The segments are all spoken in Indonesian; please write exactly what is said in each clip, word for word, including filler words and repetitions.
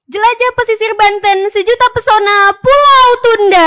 Jelajah pesisir Banten, sejuta pesona Pulau Tunda.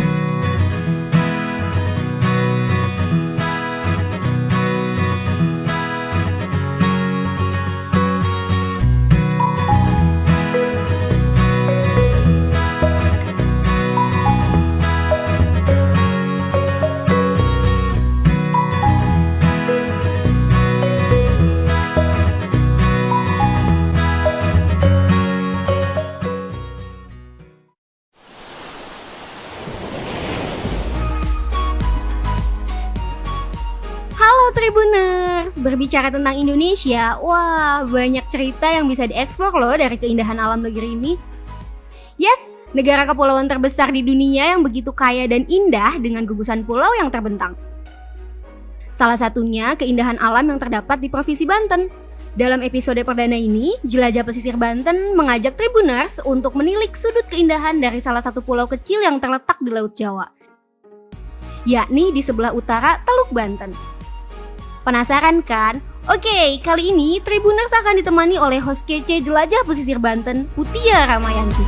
Halo Tribuners, berbicara tentang Indonesia, wah banyak cerita yang bisa dieksplor loh dari keindahan alam negeri ini. Yes, negara kepulauan terbesar di dunia yang begitu kaya dan indah dengan gugusan pulau yang terbentang. Salah satunya keindahan alam yang terdapat di Provinsi Banten. Dalam episode perdana ini, Jelajah Pesisir Banten mengajak Tribuners untuk menilik sudut keindahan dari salah satu pulau kecil yang terletak di Laut Jawa, yakni di sebelah utara Teluk Banten. Penasaran kan? Oke, kali ini Tribuners akan ditemani oleh host kece Jelajah Pesisir Banten, Putia Ramayanti.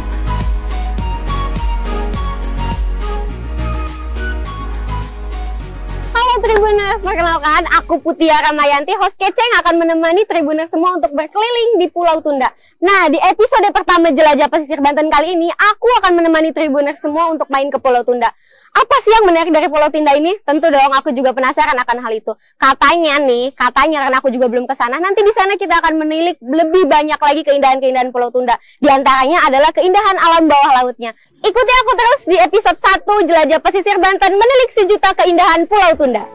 Halo Tribuners, perkenalkan aku Putia Ramayanti, host kece yang akan menemani Tribuners semua untuk berkeliling di Pulau Tunda. Nah, di episode pertama Jelajah Pesisir Banten kali ini, aku akan menemani Tribuners semua untuk main ke Pulau Tunda. Apa sih yang menarik dari Pulau Tunda ini? Tentu dong, aku juga penasaran akan hal itu. Katanya nih, katanya karena aku juga belum ke sana, nanti di sana kita akan menilik lebih banyak lagi keindahan-keindahan Pulau Tunda. Di antaranya adalah keindahan alam bawah lautnya. Ikuti aku terus di episode satu Jelajah Pesisir Banten menilik sejuta keindahan Pulau Tunda.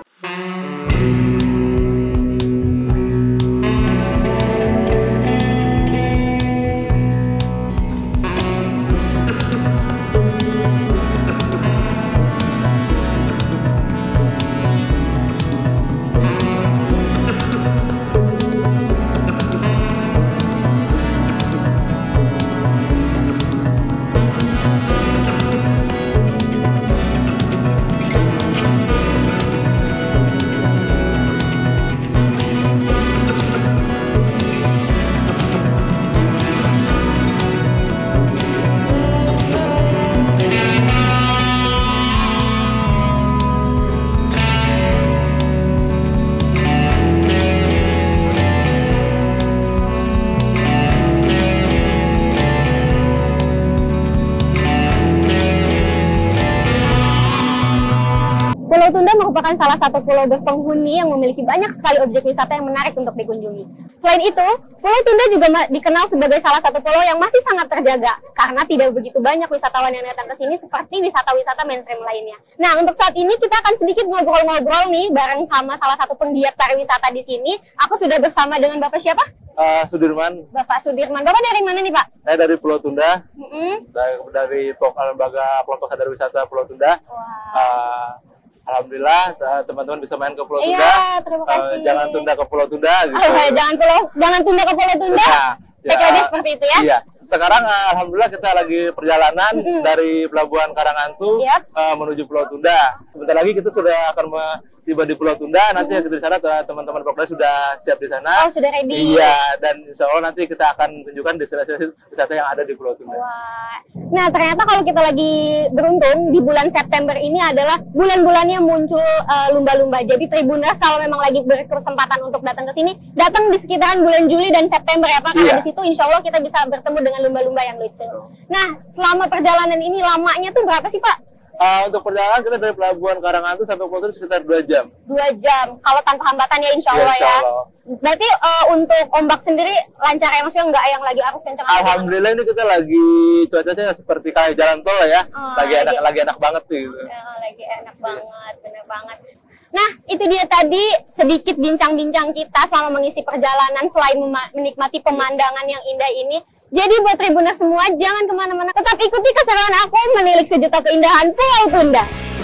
Pulau Tunda merupakan salah satu pulau berpenghuni yang memiliki banyak sekali objek wisata yang menarik untuk dikunjungi. Selain itu, Pulau Tunda juga dikenal sebagai salah satu pulau yang masih sangat terjaga karena tidak begitu banyak wisatawan yang datang ke sini seperti wisata-wisata mainstream lainnya. Nah, untuk saat ini kita akan sedikit ngobrol-ngobrol nih bareng sama salah satu penggiat pariwisata di sini. Aku sudah bersama dengan Bapak siapa? Uh, Sudirman. Bapak Sudirman. Bapak dari mana nih, Pak? Saya dari Pulau Tunda. Mm-hmm. Dari, dari Lembaga Kelompok Sadar Wisata Pulau Tunda. Wow. Uh, Alhamdulillah teman-teman bisa main ke Pulau Tunda. Iya, terima kasih. Uh, jangan tunda ke Pulau Tunda gitu. Oh, jangan pulau, jangan tunda ke Pulau Tunda. Nah, T K D ya, seperti itu ya. Iya. Sekarang uh, alhamdulillah kita lagi perjalanan mm-hmm. dari Pelabuhan Karangantu yep. uh, menuju Pulau Tunda. Sebentar lagi kita sudah akan tiba di Pulau Tunda. Nanti mm-hmm. kita di sana teman-teman Prokles sudah siap di sana. Oh, sudah ready. Iya, dan insya Allah nanti kita akan tunjukkan destinasi wisata yang ada di Pulau Tunda. Wah. Nah, ternyata kalau kita lagi beruntung di bulan September ini adalah bulan-bulannya muncul uh, lumba-lumba. Jadi Tribuners kalau memang lagi berkesempatan untuk datang ke sini, datang di sekitaran bulan Juli dan September ya Pak. Karena iya. di situ insya Allah kita bisa bertemu dengan lumba-lumba yang lucu. Nah, selama perjalanan ini lamanya tuh berapa sih Pak? Uh, untuk perjalanan kita dari Pelabuhan Karangantu sampai Pulau Tunda sekitar dua jam. Dua jam, kalau tanpa hambatan ya insya Allah ya. Insya Allah. ya. Berarti uh, untuk ombak sendiri lancar ya, maksudnya nggak yang lagi arus kencang? Alhamdulillah ini kita lagi cuacanya seperti kayak jalan tol ya, oh, lagi, lagi enak, lagi enak banget gitu. Ya, lagi enak banget, bener banget. Nah, itu dia tadi sedikit bincang-bincang kita selama mengisi perjalanan selain menikmati pemandangan yang indah ini. Jadi buat Tribuners semua, jangan kemana-mana. Tetap ikuti keseruan aku menilik sejuta keindahan Pulau Tunda.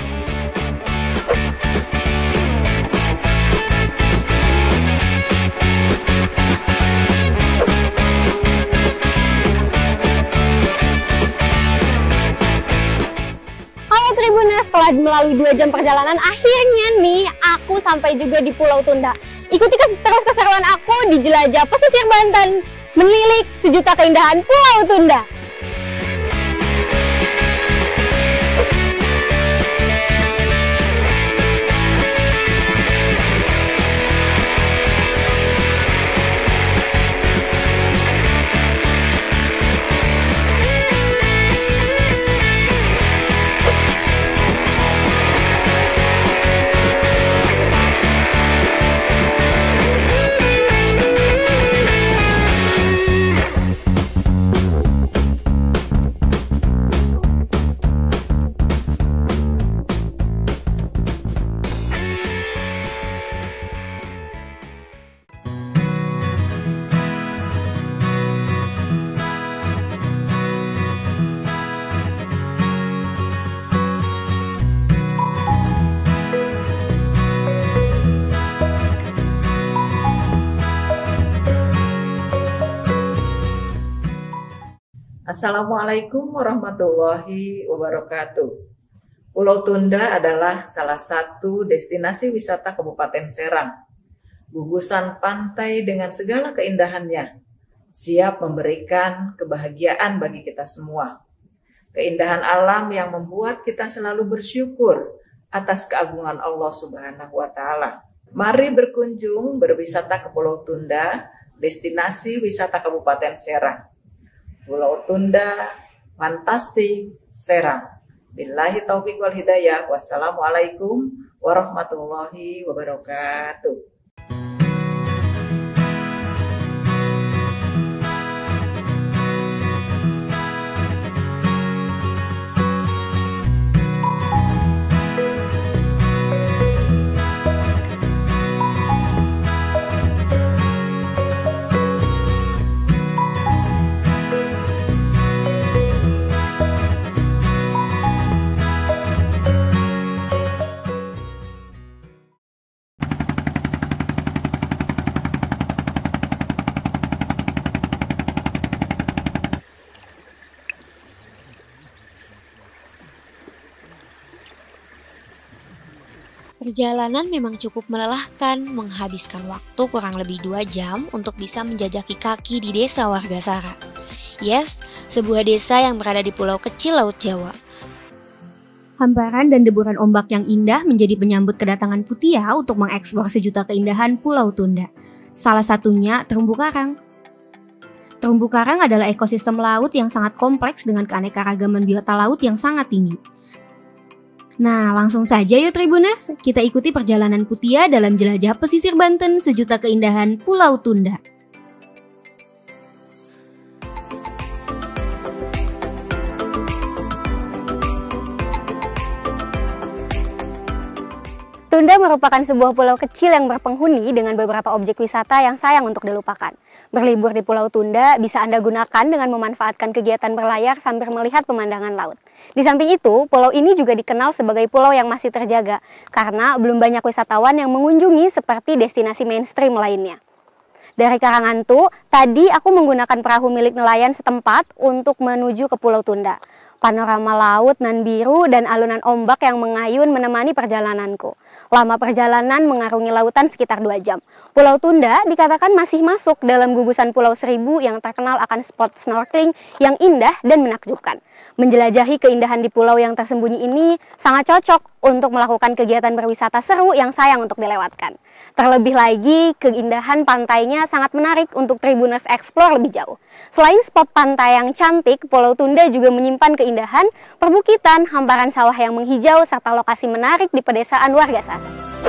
Halo Tribuners, setelah melalui dua jam perjalanan, akhirnya nih aku sampai juga di Pulau Tunda. Ikuti kes terus keseruan aku di Jelajah Pesisir Banten. menilik sejuta keindahan Pulau Tunda. Assalamualaikum warahmatullahi wabarakatuh. Pulau Tunda adalah salah satu destinasi wisata Kabupaten Serang. Gugusan pantai dengan segala keindahannya, siap memberikan kebahagiaan bagi kita semua. Keindahan alam yang membuat kita selalu bersyukur atas keagungan Allah Subhanahu wa Ta'ala. Mari berkunjung berwisata ke Pulau Tunda, destinasi wisata Kabupaten Serang. Pulau Tunda, fantastik, Serang. Billahi taufiq wal hidayah. Wassalamualaikum warahmatullahi wabarakatuh. Perjalanan memang cukup melelahkan, menghabiskan waktu kurang lebih dua jam untuk bisa menjajaki kaki di desa Wargasara. Yes, sebuah desa yang berada di pulau kecil Laut Jawa. Hamparan dan deburan ombak yang indah menjadi penyambut kedatangan Putia untuk mengeksplor sejuta keindahan Pulau Tunda. Salah satunya terumbu karang. Terumbu karang adalah ekosistem laut yang sangat kompleks dengan keanekaragaman biota laut yang sangat tinggi. Nah, langsung saja yuk Tribuners, kita ikuti perjalanan Putia dalam jelajah pesisir Banten sejuta keindahan Pulau Tunda. Tunda merupakan sebuah pulau kecil yang berpenghuni dengan beberapa objek wisata yang sayang untuk dilupakan. Berlibur di Pulau Tunda bisa Anda gunakan dengan memanfaatkan kegiatan berlayar sambil melihat pemandangan laut. Di samping itu, pulau ini juga dikenal sebagai pulau yang masih terjaga karena belum banyak wisatawan yang mengunjungi seperti destinasi mainstream lainnya. Dari Karangantu, tadi aku menggunakan perahu milik nelayan setempat untuk menuju ke Pulau Tunda. Panorama laut nan biru dan alunan ombak yang mengayun menemani perjalananku. Lama perjalanan mengarungi lautan sekitar dua jam. Pulau Tunda dikatakan masih masuk dalam gugusan Pulau Seribu yang terkenal akan spot snorkeling yang indah dan menakjubkan. Menjelajahi keindahan di pulau yang tersembunyi ini sangat cocok untuk melakukan kegiatan berwisata seru yang sayang untuk dilewatkan. Terlebih lagi, keindahan pantainya sangat menarik untuk Tribuners explore lebih jauh. Selain spot pantai yang cantik, Pulau Tunda juga menyimpan keindahan, perbukitan, hamparan sawah yang menghijau, serta lokasi menarik di pedesaan Wargasara.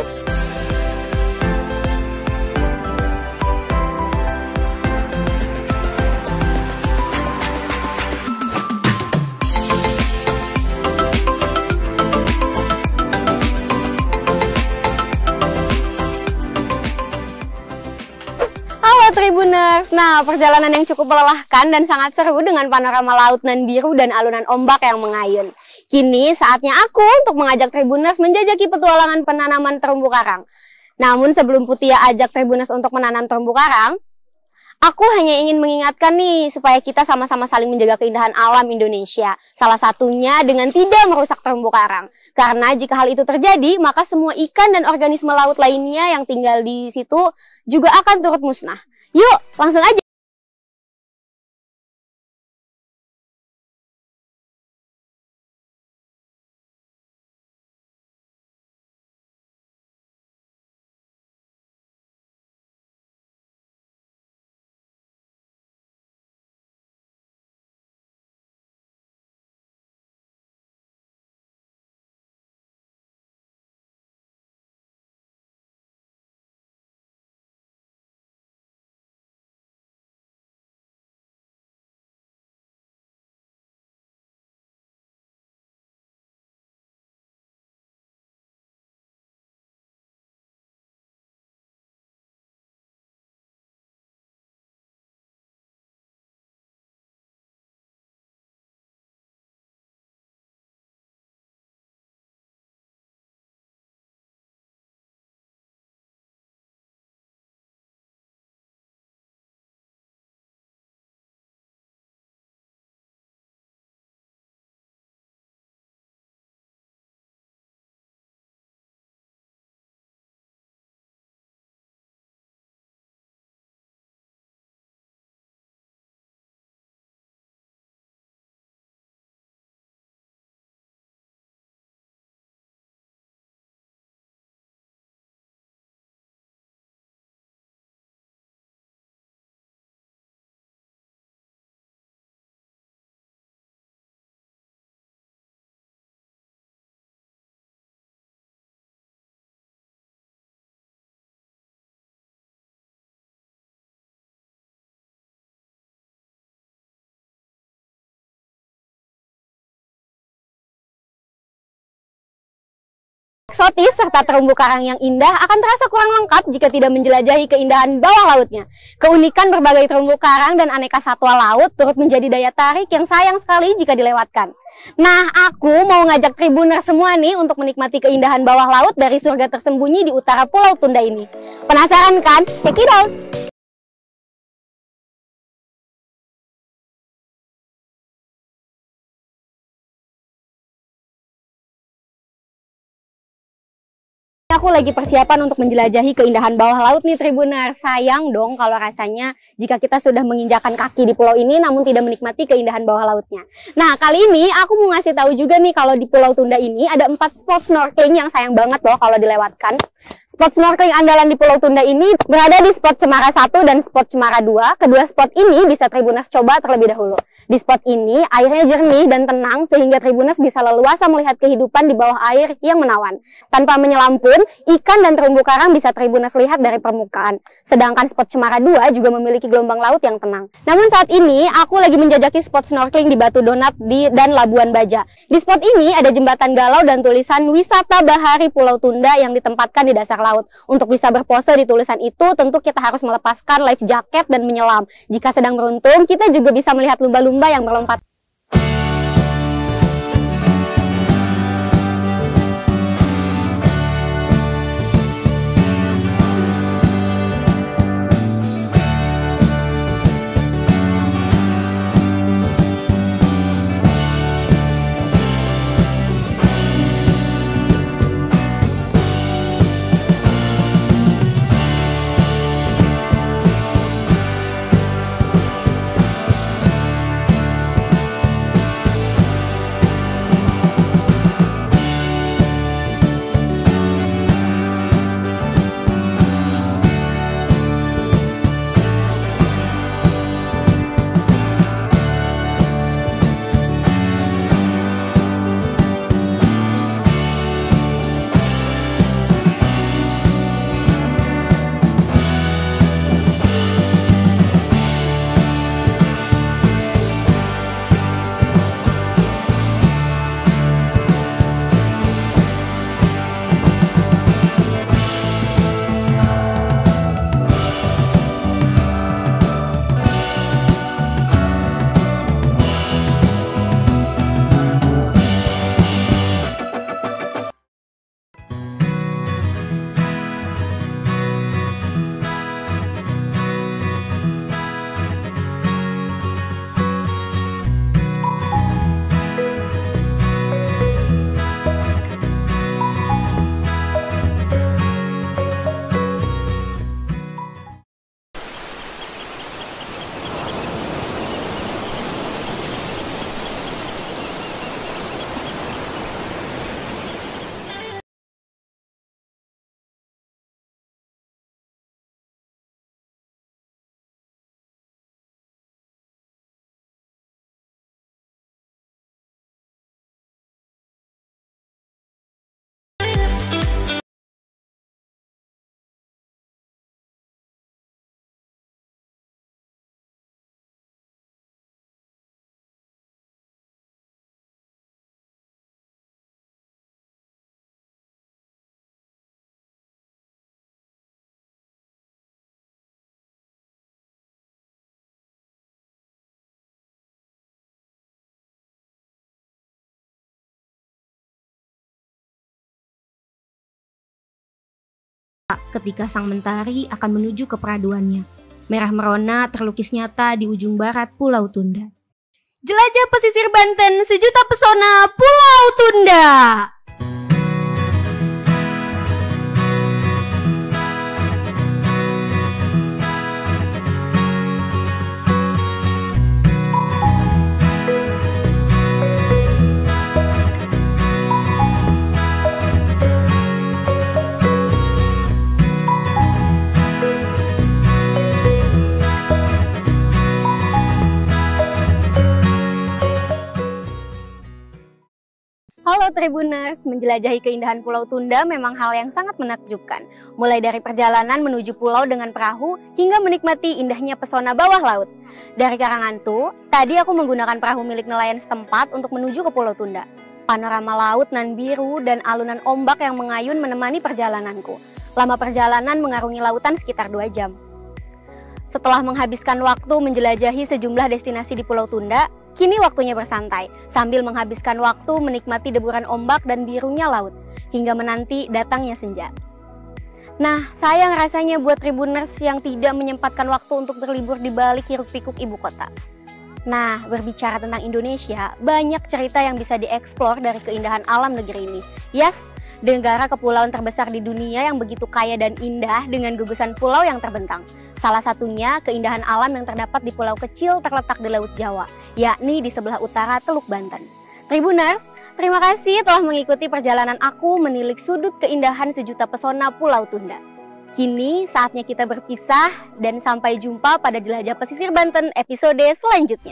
Tribuners, nah perjalanan yang cukup melelahkan dan sangat seru dengan panorama laut nan biru dan alunan ombak yang mengayun. Kini saatnya aku untuk mengajak Tribuners menjajaki petualangan penanaman terumbu karang. Namun sebelum Putia ajak Tribuners untuk menanam terumbu karang, aku hanya ingin mengingatkan nih supaya kita sama-sama saling menjaga keindahan alam Indonesia. Salah satunya dengan tidak merusak terumbu karang. Karena jika hal itu terjadi, maka semua ikan dan organisme laut lainnya yang tinggal di situ juga akan turut musnah. Yuk, langsung aja. eksotis serta terumbu karang yang indah akan terasa kurang lengkap jika tidak menjelajahi keindahan bawah lautnya. Keunikan berbagai terumbu karang dan aneka satwa laut turut menjadi daya tarik yang sayang sekali jika dilewatkan. Nah, aku mau ngajak Tribuner semua nih untuk menikmati keindahan bawah laut dari surga tersembunyi di utara Pulau Tunda ini. Penasaran kan? Check it out! Aku lagi persiapan untuk menjelajahi keindahan bawah laut nih Tribuner. Sayang dong kalau rasanya jika kita sudah menginjakan kaki di pulau ini namun tidak menikmati keindahan bawah lautnya. Nah, kali ini aku mau ngasih tahu juga nih kalau di Pulau Tunda ini ada empat spot snorkeling yang sayang banget loh kalau dilewatkan. Spot snorkeling andalan di Pulau Tunda ini berada di spot Cemara satu dan spot Cemara dua. Kedua spot ini bisa Tribuners coba terlebih dahulu. Di spot ini airnya jernih dan tenang sehingga Tribuners bisa leluasa melihat kehidupan di bawah air yang menawan. Tanpa menyelam pun, ikan dan terumbu karang bisa Tribuners lihat dari permukaan. Sedangkan spot Cemara dua juga memiliki gelombang laut yang tenang. Namun saat ini aku lagi menjajaki spot snorkeling di Batu Donat di, dan Labuan Baja. Di spot ini ada jembatan galau dan tulisan Wisata Bahari Pulau Tunda yang ditempatkan di dasar laut. Untuk bisa berpose di tulisan itu, tentu kita harus melepaskan life jacket dan menyelam. Jika sedang beruntung, kita juga bisa melihat lumba-lumba yang berlompat. Ketika sang mentari akan menuju ke peraduannya. Merah merona terlukis nyata di ujung barat Pulau Tunda. Jelajah pesisir Banten, sejuta pesona Pulau Tunda. Halo Tribuners, menjelajahi keindahan Pulau Tunda memang hal yang sangat menakjubkan. Mulai dari perjalanan menuju pulau dengan perahu hingga menikmati indahnya pesona bawah laut. Dari Karangantu, tadi aku menggunakan perahu milik nelayan setempat untuk menuju ke Pulau Tunda. Panorama laut nan biru dan alunan ombak yang mengayun menemani perjalananku. Lama perjalanan mengarungi lautan sekitar dua jam. Setelah menghabiskan waktu menjelajahi sejumlah destinasi di Pulau Tunda, kini waktunya bersantai, sambil menghabiskan waktu menikmati deburan ombak dan birunya laut, hingga menanti datangnya senja. Nah, sayang rasanya buat Tribuners yang tidak menyempatkan waktu untuk berlibur di balik hiruk-pikuk ibu kota. Nah, berbicara tentang Indonesia, banyak cerita yang bisa dieksplor dari keindahan alam negeri ini. Yes, negara kepulauan terbesar di dunia yang begitu kaya dan indah dengan gugusan pulau yang terbentang. Salah satunya keindahan alam yang terdapat di pulau kecil terletak di Laut Jawa, yakni di sebelah utara Teluk Banten. Tribuners, terima kasih telah mengikuti perjalanan aku menilik sudut keindahan sejuta pesona Pulau Tunda. Kini saatnya kita berpisah dan sampai jumpa pada Jelajah Pesisir Banten episode selanjutnya.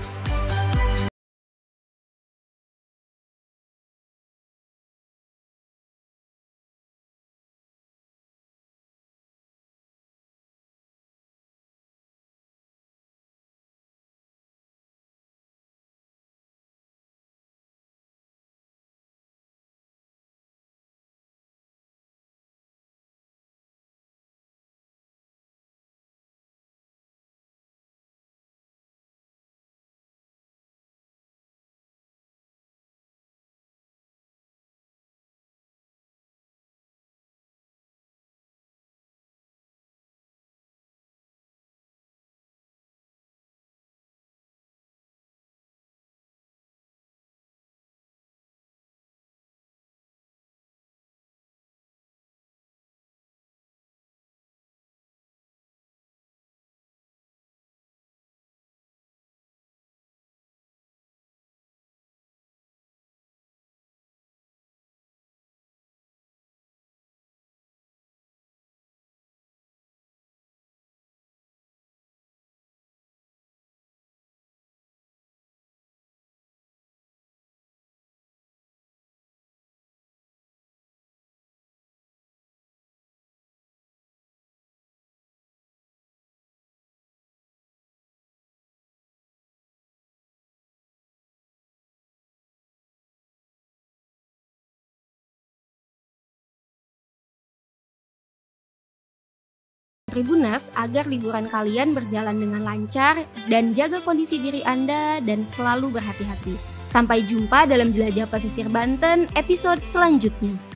Tribuners, agar liburan kalian berjalan dengan lancar dan jaga kondisi diri Anda dan selalu berhati-hati. Sampai jumpa dalam Jelajah Pesisir Banten episode selanjutnya.